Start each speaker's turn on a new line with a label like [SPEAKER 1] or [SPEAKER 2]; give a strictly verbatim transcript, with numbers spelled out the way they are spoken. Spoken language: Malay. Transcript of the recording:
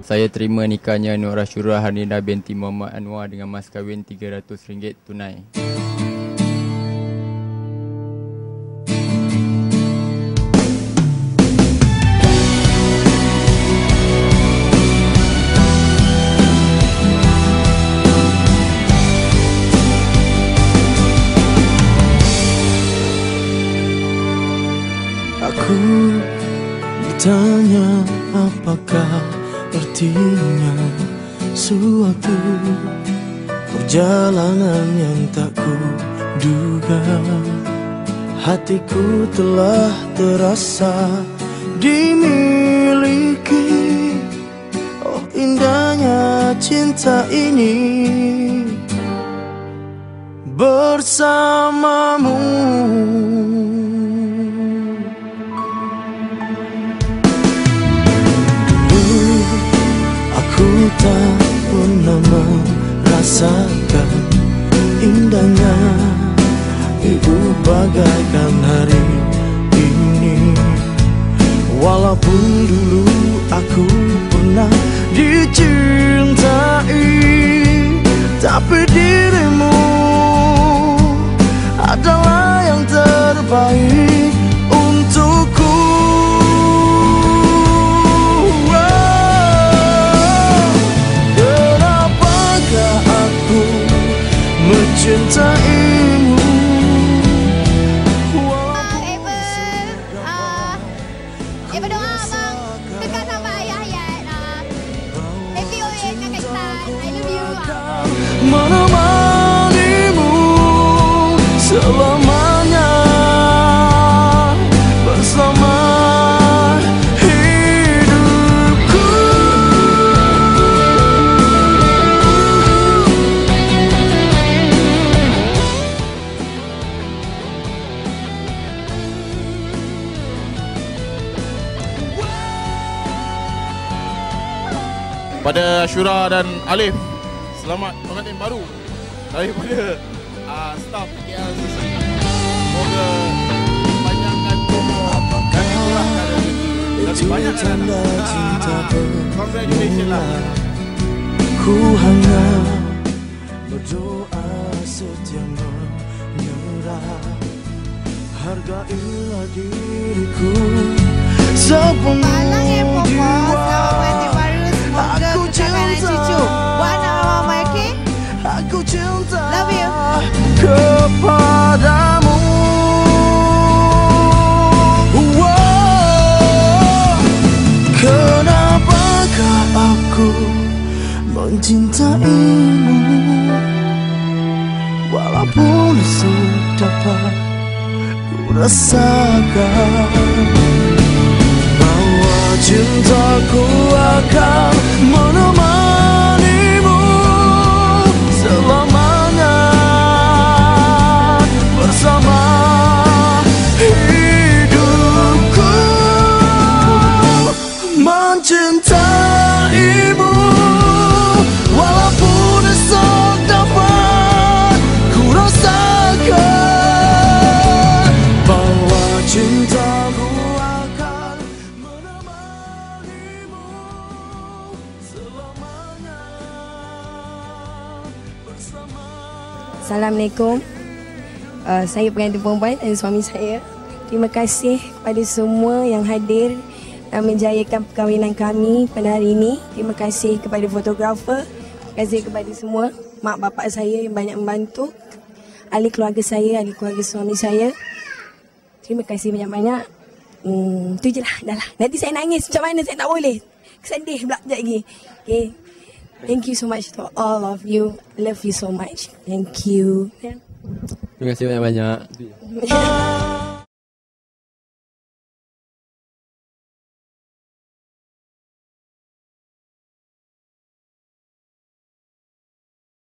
[SPEAKER 1] Saya terima nikahnya Nur Ashura Harnida binti Muhammad Anwar dengan mas kahwin tiga ratus ringgit tunai.
[SPEAKER 2] Aku ditanya apakah artinya suatu perjalanan yang tak kuduga. Hatiku telah terasa dimiliki. Oh indahnya cinta ini bersamamu. Aku tak pernah merasakan indahnya hidup bagaikan hari ini. Walaupun dulu aku pernah dicintai, tapi dirimu adalah yang terbaik untukku. Mencintaimu.
[SPEAKER 3] Abang Eva, uh, Eva doa abang dekat sama ayah ya. Uh, happy O A dengan Kak Tan. I love you.
[SPEAKER 2] Menemanimu selamanya bersama hidupku.
[SPEAKER 4] Pada Ashura dan Alif, selamat pengantin baru daripada uh, staf K L C C. Semoga panjangkan umur dan dimurahkan rezeki. Lebih banyak anak-anak. Congratulations lah.
[SPEAKER 2] Ku hanya berdoa setia menyerah. Hargailah diriku sepenuh jiwa. Aku cinta, aku cinta kepadamu. Wow. Kenapakah aku mencintaimu, walaupun sudah dapat ku rasakan bahwa cintaku akan menemanimu selamanya bersama hidupku. Mencintaimu walaupun esok dapat ku rasakan bahwa cintaku akan menemanimu selamanya bersama.
[SPEAKER 5] Assalamualaikum. Uh, saya pengantin perempuan dan suami saya. Terima kasih kepada semua yang hadir dan menjayakan perkahwinan kami pada hari ini. Terima kasih kepada fotografer. Terima kasih kepada semua mak bapak saya yang banyak membantu. Ahli keluarga saya, ahli keluarga suami saya. Terima kasih banyak-banyak. Hmm, tu je lah, dah lah. Nanti saya nangis macam mana saya tak boleh. Kesedih pula sekejap lagi. Okay. Thank you so much to all of you. Love you so much. Thank you.
[SPEAKER 1] Terima kasih banyak-banyak.